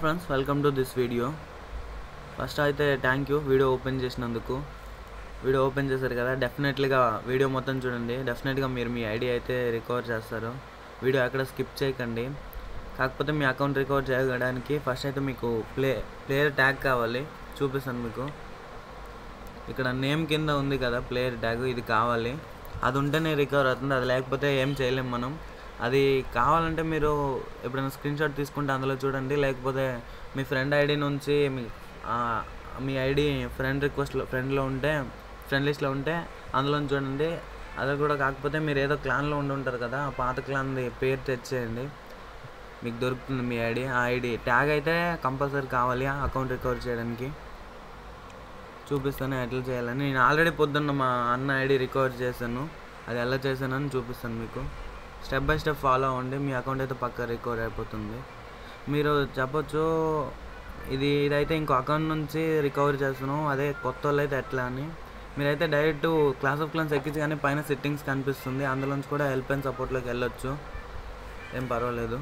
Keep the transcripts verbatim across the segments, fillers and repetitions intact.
Friends, welcome to this video. First అయితే thank you video open చేసినందుకు. Video open చేశారు కదా, డెఫినెట్లీగా వీడియో మొత్తం చూడండి. డెఫినెట్గా మీరు మీ ఐడి అయితే రికవర్ చేస్తారు. వీడియో ఎక్కడ స్కిప్ చేయకండి. కాకపోతే మీ అకౌంట్ రికవర్ చేయడానికి ఫస్ట్ అయితే మీకు ప్లే ప్లేయర్ ట్యాగ్ కావాలి. చూపిస్తాను మీకు. ఇక్కడ నేమ్ కింద ఉంది కదా ప్లేయర్ ట్యాగ్, ఇది కావాలి. అది ఉంటేనే రికవర్ అవుతుంది, అది లేకపోతే ఏం చేయలేం మనం. అది కావాలంటే మీరు ఎప్పుడైనా స్క్రీన్ షాట్ తీసుకుంటే అందులో చూడండి, లేకపోతే మీ ఫ్రెండ్ ఐడి నుంచి మీ మీ ఐడి ఫ్రెండ్ రిక్వెస్ట్లో ఫ్రెండ్లో ఉంటే ఫ్రెండ్ లిస్ట్లో ఉంటే అందులో చూడండి. అది కూడా కాకపోతే మీరు ఏదో క్లాన్లో ఉండి ఉంటారు కదా, ఆ పాత క్లాన్ది పేరు తెచ్చేయండి, మీకు దొరుకుతుంది మీ ఐడి. ఆ ఐడి ట్యాగ్ అయితే కంపల్సరీ కావాలి ఆ అకౌంట్ రికవర్ చేయడానికి. చూపిస్తాను ఎట్లా చేయాలని. నేను ఆల్రెడీ పొద్దున్న మా అన్న ఐడి రికవర్ చేశాను, అది ఎలా చేశానని చూపిస్తాను మీకు. స్టెప్ బై స్టెప్ ఫాలో అవ్వండి, మీ అకౌంట్ అయితే పక్కా రికవర్ అయిపోతుంది. మీరు చెప్పొచ్చు ఇది ఇదైతే ఇంకో అకౌంట్ నుంచి రికవర్ చేస్తున్నాం, అదే కొత్త వాళ్ళు అయితే ఎట్లా అని. మీరైతే డైరెక్ట్ క్లాస్ ఆఫ్ క్లాన్స్ ఎక్కించి కానీ పైన సెట్టింగ్స్ కనిపిస్తుంది, అందులోంచి కూడా హెల్ప్ అండ్ సపోర్ట్లోకి వెళ్ళొచ్చు, ఏం పర్వాలేదు.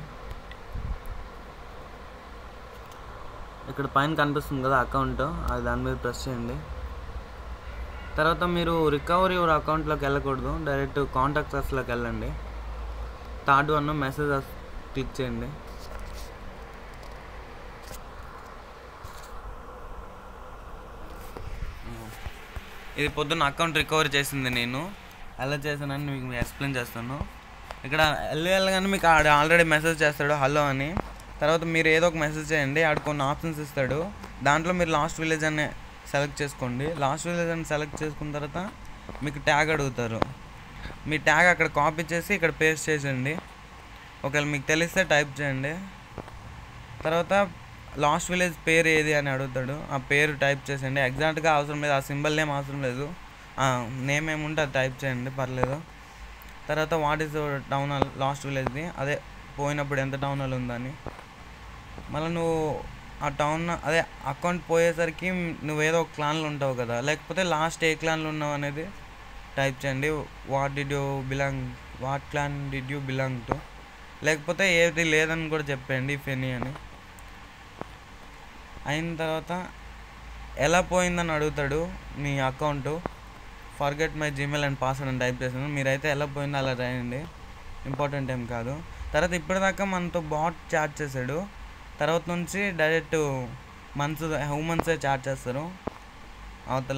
ఇక్కడ పైన కనిపిస్తుంది కదా అకౌంట్, అది దాని మీద ప్రెస్ చేయండి. తర్వాత మీరు రికవరీ యువర్ అకౌంట్లోకి వెళ్ళకూడదు, డైరెక్ట్ కాంటాక్ట్స్లోకి వెళ్ళండి. థర్డ్ వన్ మెసేజెస్ క్లిక్ చేయండి. ఇది పొద్దున్న అకౌంట్ రికవర్ చేసింది నేను, ఎలా చేశానని మీకు ఎక్స్ప్లెయిన్ చేస్తాను. ఇక్కడ వెళ్ళి వెళ్ళగానే మీకు ఆడ ఆల్రెడీ మెసేజ్ చేస్తాడు హలో అని. తర్వాత మీరు ఏదో ఒక మెసేజ్ చేయండి, ఆడ కొన్ని ఆప్షన్స్ ఇస్తాడు, దాంట్లో మీరు లాస్ట్ విలేజ్ అని సెలెక్ట్ చేసుకోండి. లాస్ట్ విలేజ్ అని సెలెక్ట్ చేసుకున్న తర్వాత మీకు ట్యాగ్ అడుగుతారు, మీ ట్యాగ్ అక్కడ కాపీ చేసి ఇక్కడ పేస్ట్ చేసేయండి. ఒకవేళ మీకు తెలిస్తే టైప్ చేయండి. తర్వాత లాస్ట్ విలేజ్ పేరు ఏది అని అడుగుతాడు, ఆ పేరు టైప్ చేసేయండి. ఎగ్జాక్ట్గా అవసరం లేదు, ఆ సింబల్ నేమ్ అవసరం లేదు, నేమ్ ఏముంటే అది టైప్ చేయండి, పర్లేదు. తర్వాత what is town hall last విలేజ్ది, అదే పోయినప్పుడు ఎంత టౌన్ హాల్ ఉందని. మళ్ళీ నువ్వు ఆ టౌన్ అదే అకౌంట్ పోయేసరికి నువ్వేదో ఒక క్లాన్లో ఉంటావు కదా, లేకపోతే లాస్ట్ ఏ క్లాన్లో ఉన్నావు అనేది టైప్ చేయండి. What did you belong what clan did you belong to, లేకపోతే ఏది లేదని కూడా చెప్పండి ఇఫ్ ఎనీ అని. అయిన తర్వాత ఎలా పోయిందని అడుగుతాడు మీ account. Forget my Gmail and password అని టైప్ చేసాను, మీరైతే ఎలా పోయిందో అలా రాయండి, ఇంపార్టెంట్ ఏం కాదు. తర్వాత ఇప్పటిదాకా మనతో బాట్ చాట్ చేశాడు, తర్వాత నుంచి డైరెక్ట్ మంత్స్ హ్యూమన్సే చాట్ చేస్తారు అవతల.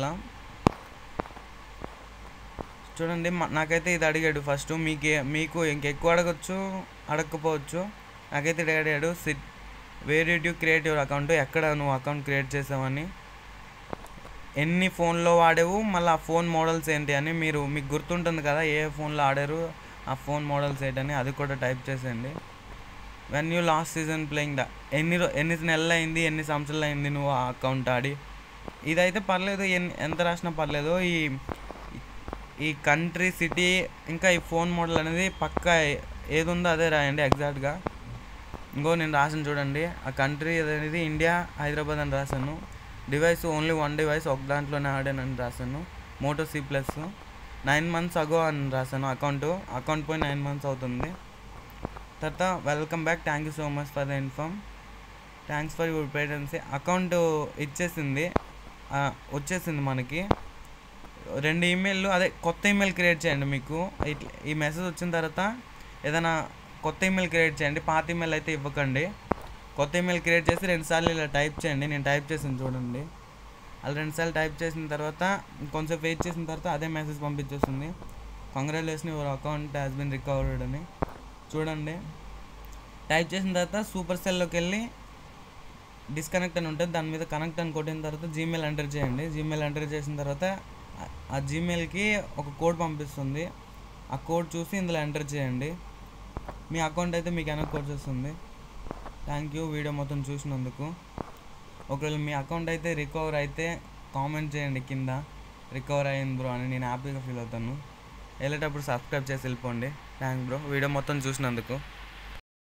చూడండి నాకైతే ఇది అడిగాడు ఫస్ట్, మీకు మీకు ఇంకెక్కువ అడగచ్చు అడగకపోవచ్చు. నాకైతే ఇది అడిగాడు sit where did you create your account, ఎక్కడ నువ్వు అకౌంట్ క్రియేట్ చేసావని, ఎన్ని ఫోన్లో వాడేవు, మళ్ళీ ఆ ఫోన్ మోడల్స్ ఏంటి అని. మీరు మీకు గుర్తుంటుంది కదా ఏ ఫోన్లో ఆడారు, ఆ ఫోన్ మోడల్స్ ఏంటని అది కూడా టైప్ చేసేయండి. When you last season playing the ఎన్ని ఎన్ని నెలలు అయింది, ఎన్ని సంవత్సరాలు అయింది నువ్వు ఆ అకౌంట్ ఆడి. ఇదైతే పర్లేదు, ఎన్ని ఎంత రాసినా పర్లేదు. ఈ ఈ కంట్రీ సిటీ ఇంకా ఈ ఫోన్ మోడల్ అనేది పక్కా ఏది ఉందో అదే రాయండి ఎగ్జాక్ట్గా. ఇంకో నేను రాసాను చూడండి, ఆ కంట్రీ అనేది ఇండియా హైదరాబాద్ అని రాశాను. డివైస్ ఓన్లీ వన్ డివైస్, ఒక దాంట్లోనే ఆడానని రాశాను. Moto C plus nine months ago అని రాశాను. అకౌంట్ అకౌంట్ పోయి నైన్ మంత్స్ అవుతుంది. తర్వాత welcome back, thank you so much for the inform, thanks for your patience. Account ఇచ్చేసింది, వచ్చేసింది మనకి రెండు ఈమెయిల్. అదే కొత్త ఈమెయిల్ క్రియేట్ చేయండి. మీకు ఇట్లా ఈ మెసేజ్ వచ్చిన తర్వాత ఏదైనా కొత్త ఈమెయిల్ క్రియేట్ చేయండి, పాత ఈమెయిల్ అయితే ఇవ్వకండి. కొత్త ఈమెయిల్ క్రియేట్ చేసి రెండుసార్లు ఇలా టైప్ చేయండి. నేను టైప్ చేసాను చూడండి, అలా రెండుసార్లు టైప్ చేసిన తర్వాత కొంచెం వెయిట్ చేసిన తర్వాత అదే మెసేజ్ పంపించేస్తుంది, congratulation your account has been recovered అని. చూడండి టైప్ చేసిన తర్వాత సూపర్ సెల్లోకి వెళ్ళి డిస్కనెక్ట్ అని ఉంటుంది, దాని మీద కనెక్ట్ అని కొట్టిన తర్వాత జీమెయిల్ ఎంటర్ చేయండి. జీమెయిల్ ఎంటర్ చేసిన తర్వాత ఆ జీమెయిల్కి ఒక కోడ్ పంపిస్తుంది, ఆ కోడ్ చూసి ఇందులో ఎంటర్ చేయండి. మీ అకౌంట్ అయితే మీకు వెనక్కి వచ్చేస్తుంది. థ్యాంక్ యూ వీడియో మొత్తం చూసినందుకు. ఒకవేళ మీ అకౌంట్ అయితే రికవర్ అయితే కామెంట్ చేయండి కింద, రికవర్ అయ్యింది బ్రో అని, నేను హ్యాపీగా ఫీల్ అవుతాను. వెళ్ళేటప్పుడు సబ్స్క్రైబ్ చేసి వెళ్ళిపోండి. థ్యాంక్ బ్రో వీడియో మొత్తం చూసినందుకు.